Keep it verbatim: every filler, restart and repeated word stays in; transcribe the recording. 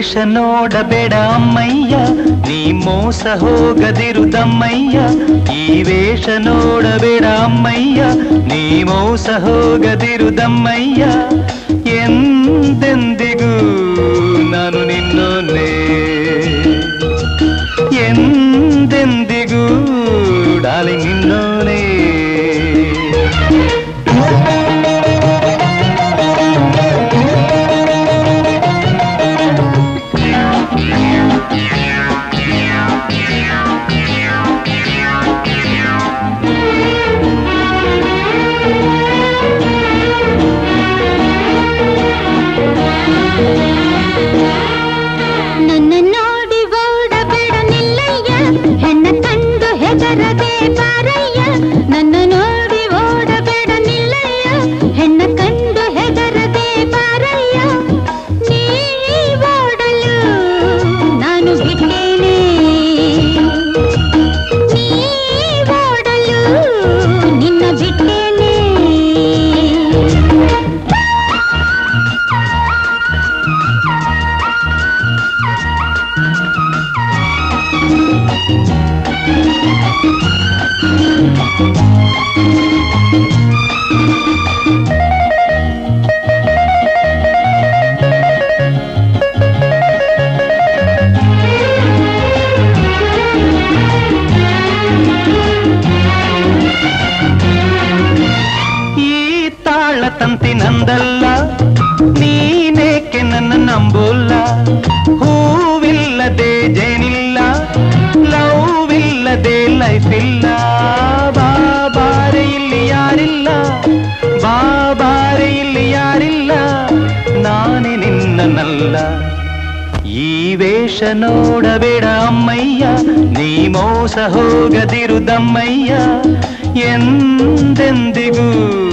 ವೇಷ ನೋಡಬೇಡ ಅಮ್ಮಯ್ಯ, ನೀ ಮೋಸ ಹೋಗದಿರುದಮ್ಮಯ್ಯ. ಈ ವೇಷ ನೋಡಬೇಡ ಅಮ್ಮಯ್ಯ, ನೀ ಮೋಸ ಹೋಗದಿರುದಮ್ಮಯ್ಯ. ಎಂದೆಂದಿಗೂ ನಾನು ನಿನ್ನೋನೆ, ಎಂದೆಂದಿಗೂ ಡಾರ್ಲಿಂಗ್ ನಿನ್ನೋನೆ. ತಂತಿನಂದಲ್ಲ ನೀನೇಕೆ ನನ್ನ ನಂಬೋಲ್ಲ. ಹೂವಿಲ್ಲದೆ ಜೇನಿಲ್ಲ, ಲವ್ ಇಲ್ಲದೆ ಲೈಫ್ ಇಲ್ಲ. ಬಾಬಾರೆ ಇಲ್ಲಿ ಯಾರಿಲ್ಲ, ಬಾಬಾರೆ ಇಲ್ಲಿ ಯಾರಿಲ್ಲ, ನಾನೇ ನಿನ್ನನಲ್ಲ. ಈ ವೇಷ ನೋಡಬೇಡ ಅಮ್ಮಯ್ಯ, ನೀ ಮೋಸ ಹೋಗದಿರುದಮ್ಮಯ್ಯ. ಎಂದೆಂದಿಗೂ